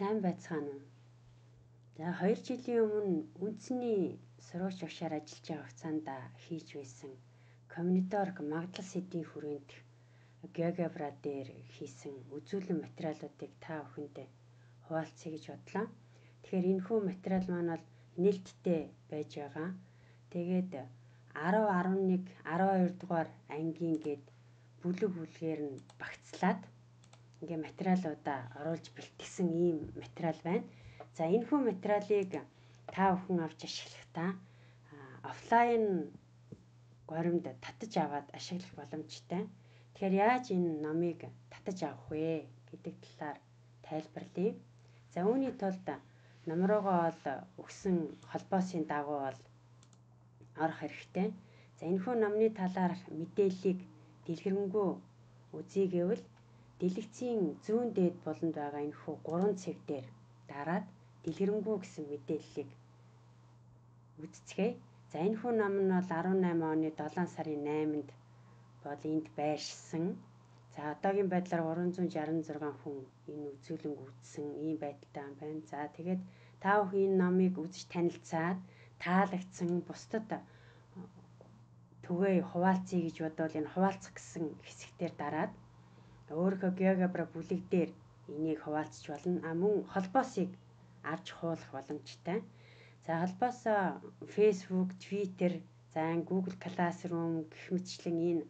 Сайн байцгаана уу? За 2 жилийн өмнө үндэсний сурвалж багшаар ажиллаж байгаа хугацаанд хийж байсан Коммуниторг магадлал сэдвийн хүрээнд GeoGebra дээр хийсэн үзүүлэн материалуудыг та бүхэндээ хуваалцъя гэж бодлоо. Тэгэхээр энэхүү материал маань бол нээлттэй байж байгаа. Тэгээд 10, 11, 12 дугаар ангийн гээд бүлгээр нь багцлаад ингээ материалуудаа оруулж бэлтгэсэн ийм материал байна. За энэхүү материалыг та бүхэн авч ашиглахдаа офлайн горимд татаж аваад ашиглах боломжтой. Тэгэхээр яаж энэ номыг татаж авах вэ гэдэг талаар тайлбарлая. За үүний тулд ном руугаа бол өгсөн холбоосын дагуу бол орох хэрэгтэй. За энэхүү номны талаарх мэдээллийг дэлгэрэнгүй үзье гэвэл дэлгэцийн зүүн дээд болонд байгаа энэхүү 3 цэг дээр дараад дэлгэрэнгүй гэсэн мэдээллийг үзцгээе. За энэхүү ном нь бол 18 оны 7 сарын 8-нд бол энд байршсан. За одоогийн байдлаар 366 хүн энэ үзүүлэнг үзсэн ийм байдалтай байна. За тэгээд та бүхэн энэ номыг үзэж танилцаад таалагдсан бусдад түгээ хуваалцъя гэж бодвол энэ хуваалцах гэсэн хэсгээр дараад өөрийнхөө GeoGebra бүлэг дээр энийг хуваалцж болно. Мөн холбоосыг авч хуулах боломжтой. За холбоосоо Facebook, Twitter, за Google Classroom гэх мэтчлэн энэ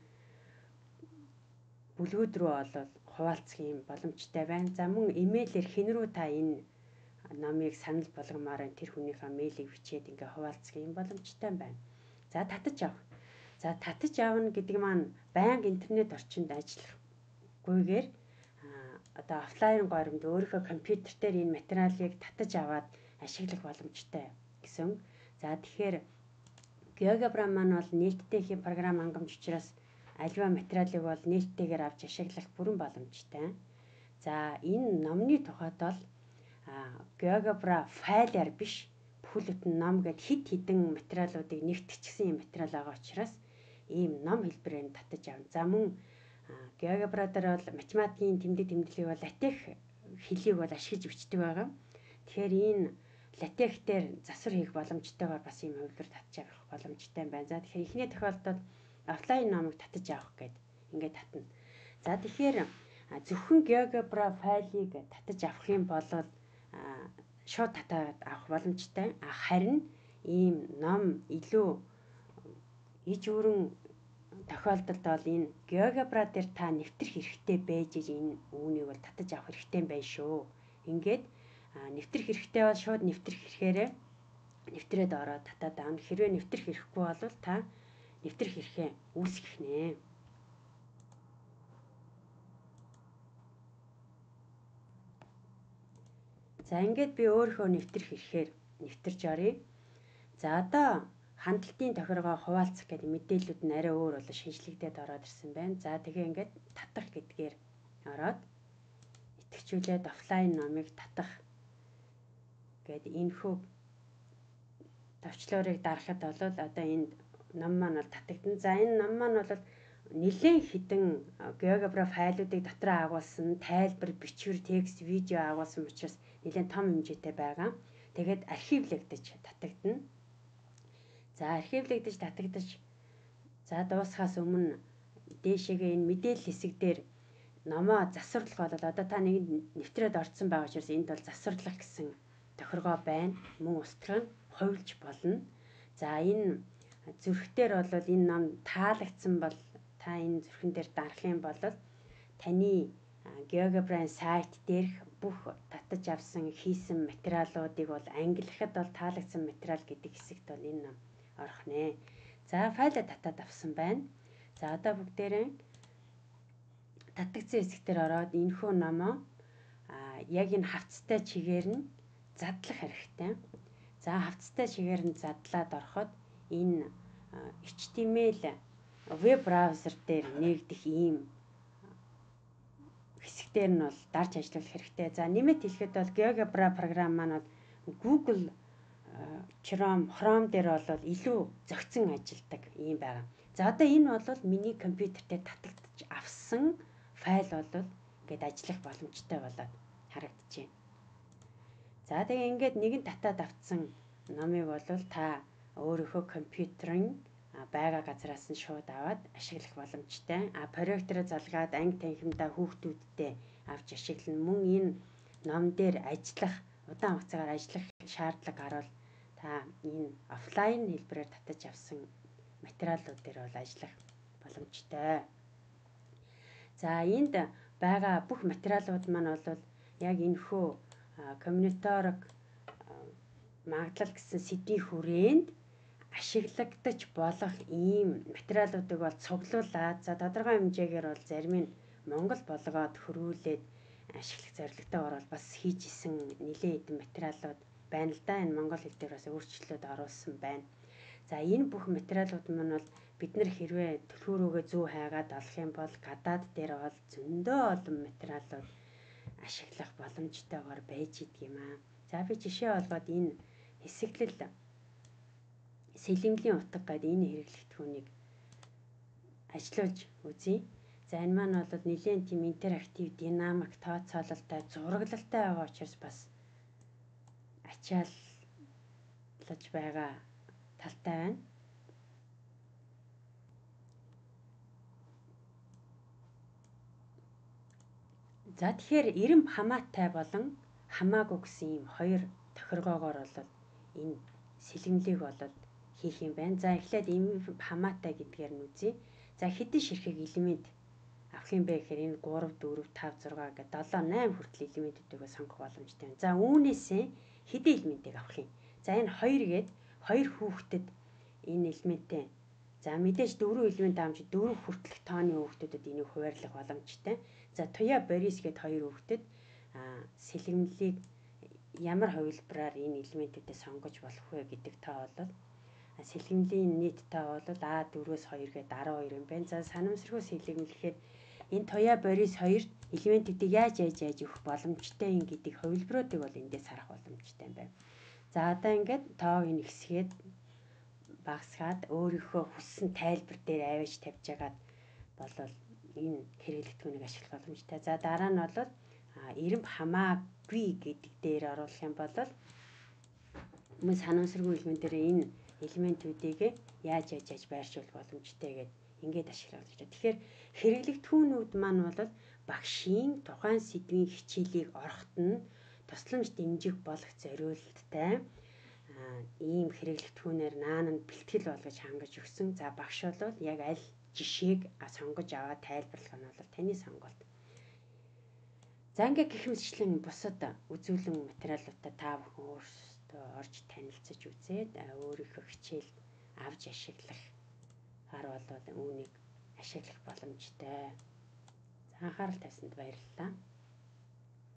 бүлгүүд рүү бол хуваалцах юм боломжтой байна. За мөн имэйлээр хэн рүү та энэ номыг санал болгомоор тэр хүнийхээ мэйлийг бичээд ингээ хуваалцах юм боломжтой байна. За татаж авах. За татаж авна гэдэг маань байнга интернет орчинд ажиллахгүйгээр одоо офлайн горимд өөрийнхөө компьютер дээр энэ материалыг татаж аваад ашиглах боломжтой гэсэн. За тэгэхээр GeoGebra маань бол нээлттэй програм хангамж учраас аливаа материалыг бол нээлттэйгээр авч ашиглах бүрэн боломжтой. За энэ номны тухайд бол GeoGebra файлаар биш бүхэл бүтэн ном гэд хэд хэдэн материалуудыг нэгтгэжсэн юм материал байгаа учраас ийм ном хэлбэрээр татаж авна. За мөн GeoGebra дээр бол математикийн тэмдэг тэмдэглэлийг бол латех хэлийг бол ашиглаж бичдэг байгаа. Тэгэхээр энэ латех дээр засвар хийх боломжтойгоор бас ийм хувилбар татаж авах боломжтой байна. За тэгэхээр эхний тохиолдолд офлайн номыг татаж авах гээд ингээд татна. За тэгэхээр зөвхөн GeoGebra файлыг татаж авах юм бол шууд татаад авах боломжтой. Харин ийм ном илүү иж өрөн тохиолдолд бол энэ GeoGebra дээр та нэвтрэх хэрэгтэй байж энэ үүнийг бол татаж авах хэрэгтэй байх шүү. Ингээд нэвтрэх хэрэгтэй бол шууд нэвтрэх хэрэгээр нэвтрээд ороод татаад авна. Хэрвээ нэвтрэх хэрэггүй бол та нэвтрэх хэрэгээ үүсгэх нэ. За ингээд би өөрийнхөө нэвтрэх хэрэгээр нэвтэрч оръё. За одоо хандлтын тохиргоо хуваалцах гэдэг мэдээллүүд нь арай өөр болоо шинжлэгдээд ороод ирсэн байна. За тэгээ ингээд татах гэдгээр ороод итгэжүүлээд офлайн номыг татах гэдэг энэхүү товчлоорыг дарахад бол одоо энэ ном маань бол татагдана. За энэ ном маань бол нэлээд хэдэн GeoGebra файлуудыг дотроо агуулсан, тайлбар, бичвэр, текст, видео агуулсан учраас нэлээд том хэмжээтэй байгаа. Тэгээд архивлэгдэж татагдана. За архивлэгдэж татагдаж за дуусахаас өмнө дээшээгээ энэ мэдээлэл хэсэг дээр номоо засварлах бол одоо та нэг нэвтрээд орцсон байгаа учраас энд бол засварлах гэсэн тохиргоо байна. Мөн устгах нь хувилж болно. За энэ зүрхтэр бол энэ ном таалагдсан бол та энэ зүрхэн дээр дарах юм бол таны GeoGebra-ийн сайт дээрх бүх татаж авсан хийсэн материалуудыг бол ангилахад бол таалагдсан материал гэдэг хэсэгт бол энэ ном орох нэ. За файлаа татаад авсан байна. За одоо бүгдээрээ татагдсан хэсгээр ороод энэхүү номоо яг энэ хавцтай чигээр нь задлах хэрэгтэй. За хавцтай чигээр нь задлаад ороход энэ HTML веб браузер дээр нээгдэх ийм хэсгээр нь бол дарж ажиллах хэрэгтэй. За нэмэлт хэлэхэд бол GeoGebra програм маань бол Google Chrome дээр бол илүү зохицон ажилладаг юм байна. За одоо энэ бол миний компьютер дээр татагдж авсан файл бол ингээд ажиллах боломжтой болоод харагдаж байна. За тэгээ ингээд нэгэн татаад авцсан номыг бол та өөрийнхөө компьютерын байгаа газараас нь шууд аваад ашиглах боломжтой. Проектороо залгаад анги танхимдаа хүүхдүүдтэй авч ашиглана. Мөн энэ ном дээр ажиллах, удаан хугацаагаар ажиллах шаардлага гарвал та энэ офлайн хэлбэрээр татаж авсан материалууд дээр бол ажиллах боломжтой. За энд байгаа бүх материалууд маань бол яг энэхүү коммуниторог магадлал гэсэн сэдвийн хүрээнд ашиглагдаж болох ийм материалуудыг бол цуглуулад за тодорхой хэмжээгээр бол зарим нь Монгол болгоод хөрвүүлээд ашиглах зорилготойгоор бол бас хийж исэн нэлээд хэдэн материалууд байна л да. Энэ монгол хэл дээр бас өөрчлөлтүүд оруулсан байна. За энэ бүх материалууд маань бол бид нар хэрвээ түлхүүрөөгөө зөв хайгаад олох юм бол гадаад дээр бол зөндөө олон материалууд ашиглах боломжтойгоор байж идэг юм аа. За би жишээ олгоод энэ хэсэглэл сэлэмлийн утга гэдэг энэ хэрэглэгдэхүүнийг ажиллуулж үзье. За энэ маань бол нэлээд тийм интерактив, динамик, тооцоололтой, зураглалтай байгаа учраас бас ачааллаж байгаа талтай байна. За тэгэхээр эрен хамаатай болон хамаагүй гэсэн ийм хоёр тохиргоогоор бол энэ сэлэмлийг бол хийх юм байна. За эхлээд эрен хамаатай гэдгээр нь үзье. За хэдэн ширхэг элемент авах юм бэ гэхээр энэ 3, 4, 5, 6 гэдэг 7, 8 хүртэл элементүүдийг сонгох боломжтой байна. За үүнээсээ хэдэн элементийг авах юм? За энэ 2 гээд 2 хүүхдэд энэ элементээ за мэдээж 4 элемент авч 4 хүртэлх тооны хүүхдүүдэд энийг хуваарлах боломжтой. За Туя Борис гээд 2 хүүхдэд сэлэмлийг ямар хувилбараар энэ элементүүдэд сонгож болох вэ гэдэг тоо бол сэлэмлийн нийт тоо бол А4-өөс 2 гээд 12 юм байна. За санамсаргүй сэлэмлэхээр энэ Туя Борис 2 элементүүдийг яаж өгөх боломжтой юм гэдэг хувилбаруудыг бол эндээс харах боломжтой юм байна. За одоо ингээд тоог нь ихсгээд багасгаад өөрийнхөө хүссэн тайлбар дээр авиж тавьж агаад болвол энэ хэрэглэгдэхүүнийг ашиглах боломжтой. За дараа нь бол эренб хамаагүй гэдэг дээр оруулах юм бол мөн санамсаргүй элементээр энэ элементүүдийг яаж байршуулах боломжтой гэдэг ингээд ашиглах боломжтой. Тэгэхээр хэрэглэгдэхүүнүүд маань бол багшийн тухайн сэдвийн хичээлийг орохт нь тусламж дэмжих болох зориулттай ийм хэрэглэгдэхүүнээр наан нь бэлтгэл болгож хангаж өгсөн. За багш бол яг аль жишээг сонгож аваад тайлбарлах нь бол таны сонголт. За ингээ гэх мэтчлэн бусад үзүүлэн материалуудаа та бүхэн өөрсдөө орж танилцаж үзээд өөрийнхөө хичээл авч ашиглах бол үүнийг ашиглах боломжтой. За анхаарал тавьсанд баярлалаа.